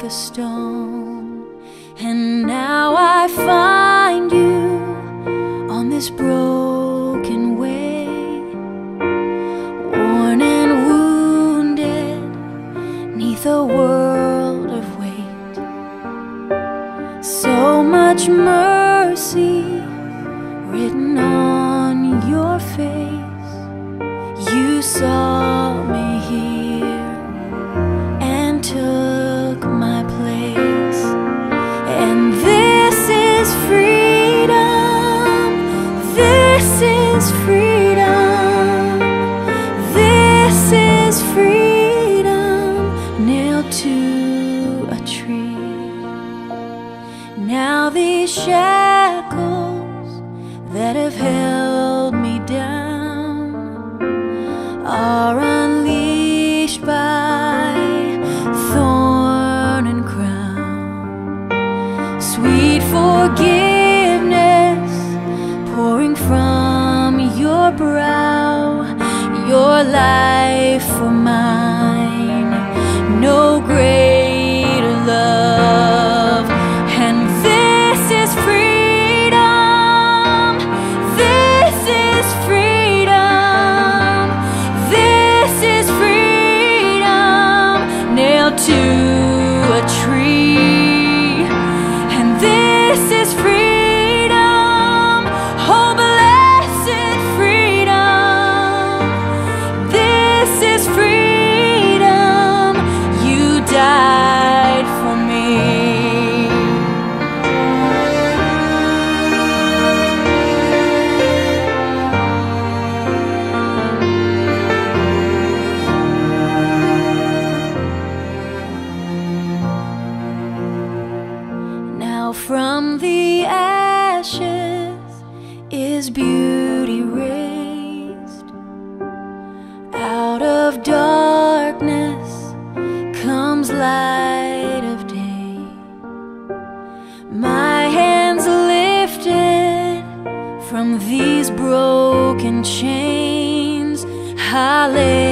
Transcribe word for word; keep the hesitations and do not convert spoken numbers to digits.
like a stone. And now I find you on this broken way, worn and wounded neath a world of weight. So much mercy written on your face. You saw me here and took my place. And this is freedom, this is freedom, this is freedom, nailed to a tree. Now these shackles that have held me down are unleashed by thorn and crown. Sweet forgiveness pouring from your brow, your life for mine, no greater love. And this is freedom, this is freedom, this is freedom, nailed to a tree. And this is freedom, oh blessed freedom, this is freedom, you died for me. Now from the ashes is beauty raised. Out of darkness comes light of day. My hands lifted from these broken chains, hallelujah.